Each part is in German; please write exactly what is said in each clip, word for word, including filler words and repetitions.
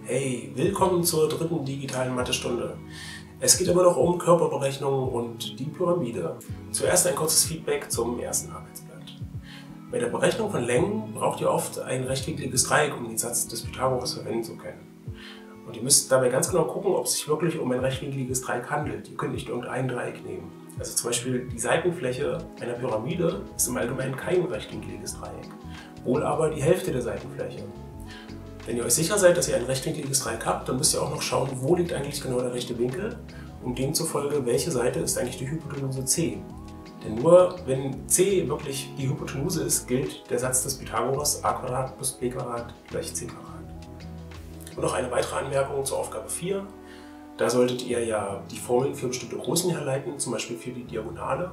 Hey, willkommen zur dritten digitalen Mathestunde. Es geht immer noch um Körperberechnung und die Pyramide. Zuerst ein kurzes Feedback zum ersten Arbeitsblatt. Bei der Berechnung von Längen braucht ihr oft ein rechtwinkliges Dreieck, um den Satz des Pythagoras verwenden zu können. Und ihr müsst dabei ganz genau gucken, ob es sich wirklich um ein rechtwinkliges Dreieck handelt. Ihr könnt nicht irgendein Dreieck nehmen. Also zum Beispiel die Seitenfläche einer Pyramide ist im Allgemeinen kein rechtwinkliges Dreieck, wohl aber die Hälfte der Seitenfläche. Wenn ihr euch sicher seid, dass ihr ein rechtwinkliges Dreieck habt, dann müsst ihr auch noch schauen, wo liegt eigentlich genau der rechte Winkel und demzufolge, welche Seite ist eigentlich die Hypotenuse C. Denn nur wenn C wirklich die Hypotenuse ist, gilt der Satz des Pythagoras a plus b gleich c. Und noch eine weitere Anmerkung zur Aufgabe vier. Da solltet ihr ja die Formeln für bestimmte Größen herleiten, zum Beispiel für die Diagonale.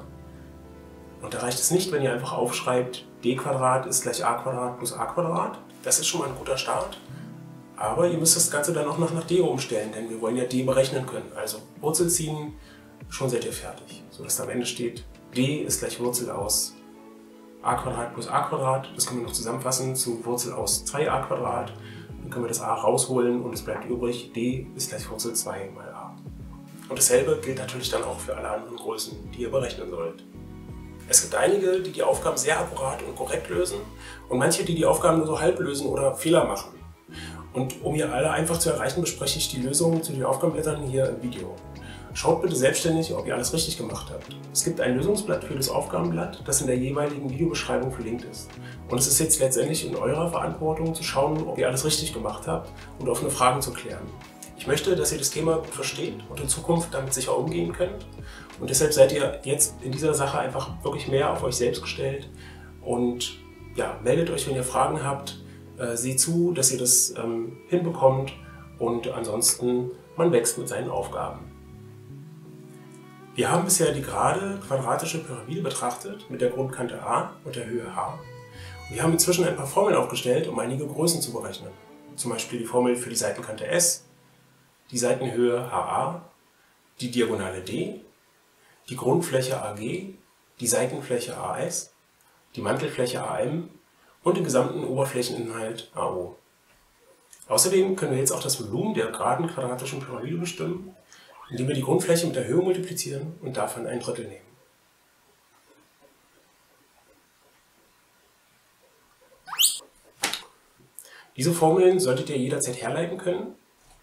Und da reicht es nicht, wenn ihr einfach aufschreibt, d ist gleich a plus a. Das ist schon mal ein guter Start. Aber ihr müsst das Ganze dann auch noch nach d umstellen, denn wir wollen ja d berechnen können. Also Wurzel ziehen, schon seid ihr fertig. Sodass am Ende steht, d ist gleich Wurzel aus a plus a. Das können wir noch zusammenfassen zu Wurzel aus zwei a. Dann können wir das a rausholen und es bleibt übrig, d ist gleich Wurzel zwei mal a. Und dasselbe gilt natürlich dann auch für alle anderen Größen, die ihr berechnen sollt. Es gibt einige, die die Aufgaben sehr akkurat und korrekt lösen und manche, die die Aufgaben nur so halb lösen oder Fehler machen. Und um ihr alle einfach zu erreichen, bespreche ich die Lösungen zu den Aufgabenblättern hier im Video. Schaut bitte selbstständig, ob ihr alles richtig gemacht habt. Es gibt ein Lösungsblatt für das Aufgabenblatt, das in der jeweiligen Videobeschreibung verlinkt ist. Und es ist jetzt letztendlich in eurer Verantwortung zu schauen, ob ihr alles richtig gemacht habt und offene Fragen zu klären. Ich möchte, dass ihr das Thema gut versteht und in Zukunft damit sicher umgehen könnt. Und deshalb seid ihr jetzt in dieser Sache einfach wirklich mehr auf euch selbst gestellt. Und ja, meldet euch, wenn ihr Fragen habt. Äh, seht zu, dass ihr das ähm, hinbekommt. Und ansonsten, man wächst mit seinen Aufgaben. Wir haben bisher die gerade quadratische Pyramide betrachtet mit der Grundkante a und der Höhe h. Und wir haben inzwischen ein paar Formeln aufgestellt, um einige Größen zu berechnen. Zum Beispiel die Formel für die Seitenkante S, die Seitenhöhe H A, die Diagonale D, die Grundfläche A G, die Seitenfläche A S, die Mantelfläche A M und den gesamten Oberflächeninhalt A O. Außerdem können wir jetzt auch das Volumen der geraden quadratischen Pyramide bestimmen, indem wir die Grundfläche mit der Höhe multiplizieren und davon ein Drittel nehmen. Diese Formeln solltet ihr jederzeit herleiten können.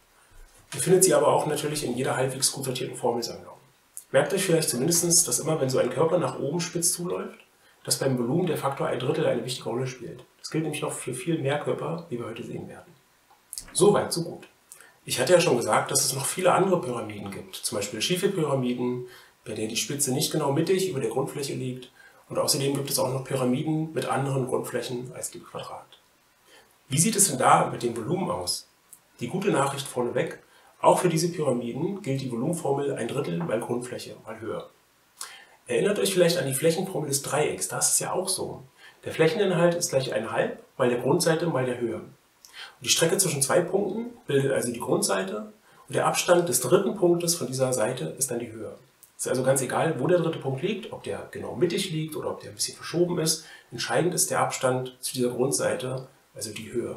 Ihr findet sie aber auch natürlich in jeder halbwegs gut sortierten Formelsammlung. Merkt euch vielleicht zumindest, dass immer, wenn so ein Körper nach oben spitz zuläuft, dass beim Volumen der Faktor ein Drittel eine wichtige Rolle spielt. Das gilt nämlich noch für viel mehr Körper, wie wir heute sehen werden. Soweit, so gut. Ich hatte ja schon gesagt, dass es noch viele andere Pyramiden gibt, zum Beispiel schiefe Pyramiden, bei der die Spitze nicht genau mittig über der Grundfläche liegt. Und außerdem gibt es auch noch Pyramiden mit anderen Grundflächen als dem Quadrat. Wie sieht es denn da mit dem Volumen aus? Die gute Nachricht vorneweg: Auch für diese Pyramiden gilt die Volumenformel ein Drittel mal Grundfläche mal Höhe. Erinnert euch vielleicht an die Flächenformel des Dreiecks, da ist es ja auch so. Der Flächeninhalt ist gleich ein Halb mal der Grundseite mal der Höhe. Und die Strecke zwischen zwei Punkten bildet also die Grundseite und der Abstand des dritten Punktes von dieser Seite ist dann die Höhe. Es ist also ganz egal, wo der dritte Punkt liegt, ob der genau mittig liegt oder ob der ein bisschen verschoben ist. Entscheidend ist der Abstand zu dieser Grundseite, also die Höhe.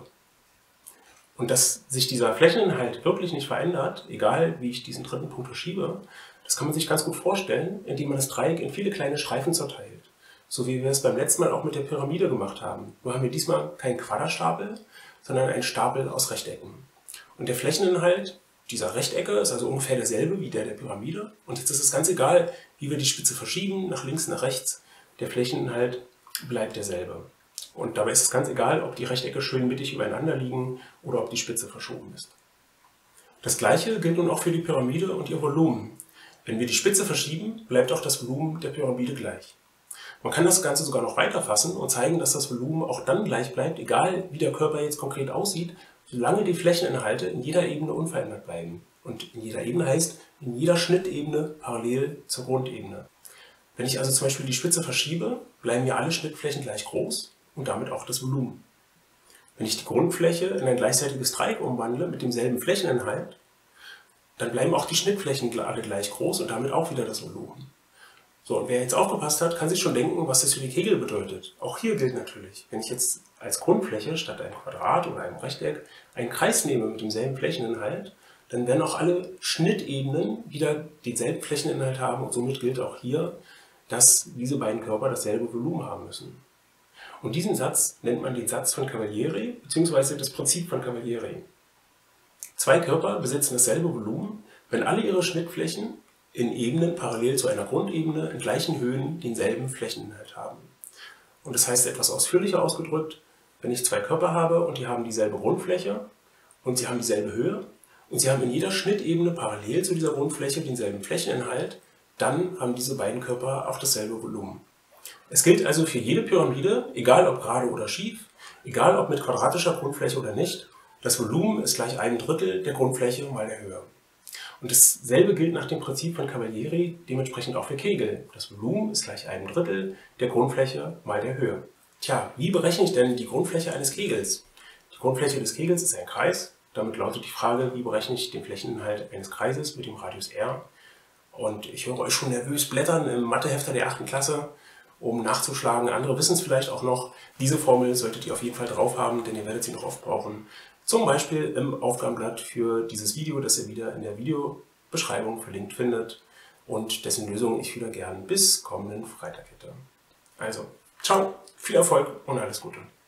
Und dass sich dieser Flächeninhalt wirklich nicht verändert, egal wie ich diesen dritten Punkt verschiebe, das kann man sich ganz gut vorstellen, indem man das Dreieck in viele kleine Streifen zerteilt. So wie wir es beim letzten Mal auch mit der Pyramide gemacht haben. Nur haben wir diesmal keinen Quaderstapel, sondern einen Stapel aus Rechtecken. Und der Flächeninhalt dieser Rechtecke ist also ungefähr derselbe wie der der Pyramide. Und jetzt ist es ganz egal, wie wir die Spitze verschieben, nach links, nach rechts, der Flächeninhalt bleibt derselbe. Und dabei ist es ganz egal, ob die Rechtecke schön mittig übereinander liegen oder ob die Spitze verschoben ist. Das gleiche gilt nun auch für die Pyramide und ihr Volumen. Wenn wir die Spitze verschieben, bleibt auch das Volumen der Pyramide gleich. Man kann das Ganze sogar noch weiter fassen und zeigen, dass das Volumen auch dann gleich bleibt, egal wie der Körper jetzt konkret aussieht, solange die Flächeninhalte in jeder Ebene unverändert bleiben. Und in jeder Ebene heißt, in jeder Schnittebene parallel zur Grundebene. Wenn ich also zum Beispiel die Spitze verschiebe, bleiben mir alle Schnittflächen gleich groß und damit auch das Volumen. Wenn ich die Grundfläche in ein gleichseitiges Dreieck umwandle mit demselben Flächeninhalt, dann bleiben auch die Schnittflächen alle gleich groß und damit auch wieder das Volumen. So, und wer jetzt aufgepasst hat, kann sich schon denken, was das für die Kegel bedeutet. Auch hier gilt natürlich, wenn ich jetzt als Grundfläche statt einem Quadrat oder einem Rechteck einen Kreis nehme mit demselben Flächeninhalt, dann werden auch alle Schnittebenen wieder denselben Flächeninhalt haben und somit gilt auch hier, dass diese beiden Körper dasselbe Volumen haben müssen. Und diesen Satz nennt man den Satz von Cavalieri bzw. das Prinzip von Cavalieri. Zwei Körper besitzen dasselbe Volumen, wenn alle ihre Schnittflächen in Ebenen parallel zu einer Grundebene in gleichen Höhen denselben Flächeninhalt haben. Und das heißt etwas ausführlicher ausgedrückt, wenn ich zwei Körper habe und die haben dieselbe Grundfläche und sie haben dieselbe Höhe und sie haben in jeder Schnittebene parallel zu dieser Grundfläche denselben Flächeninhalt, dann haben diese beiden Körper auch dasselbe Volumen. Es gilt also für jede Pyramide, egal ob gerade oder schief, egal ob mit quadratischer Grundfläche oder nicht, das Volumen ist gleich einem Drittel der Grundfläche mal der Höhe. Und dasselbe gilt nach dem Prinzip von Cavalieri dementsprechend auch für Kegel. Das Volumen ist gleich einem Drittel der Grundfläche mal der Höhe. Tja, wie berechne ich denn die Grundfläche eines Kegels? Die Grundfläche des Kegels ist ein Kreis. Damit lautet die Frage, wie berechne ich den Flächeninhalt eines Kreises mit dem Radius r? Und ich höre euch schon nervös blättern im Mathehefter der achten Klasse, um nachzuschlagen. Andere wissen es vielleicht auch noch. Diese Formel solltet ihr auf jeden Fall drauf haben, denn ihr werdet sie noch oft brauchen. Zum Beispiel im Aufgabenblatt für dieses Video, das ihr wieder in der Videobeschreibung verlinkt findet und dessen Lösung ich wieder gern bis kommenden Freitag hätte. Also, ciao, viel Erfolg und alles Gute.